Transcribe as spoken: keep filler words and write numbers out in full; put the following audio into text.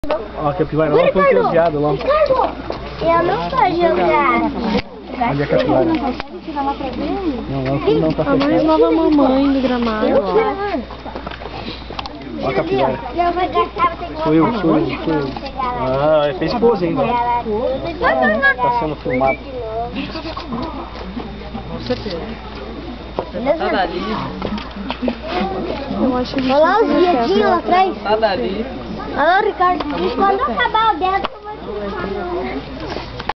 Ó, a capivara lá foi entusiasmada lá. Ricardo, eu não tô jogando. Onde é a capivara? Não consegue tirar lá pra ver? Não, não, não tá A mais fechado. nova mamãe do gramado. Ó a capivara. Eu vou gastar, você Sou eu, sou eu, sou eu. Ah, é fez pose ainda. Tá sendo filmado. Com certeza. Tá dali. Eu acho que Olha lá os viadinhos lá atrás. Tá dali. Olha lá, Ricardo. Quando acabar o dedo, eu vou te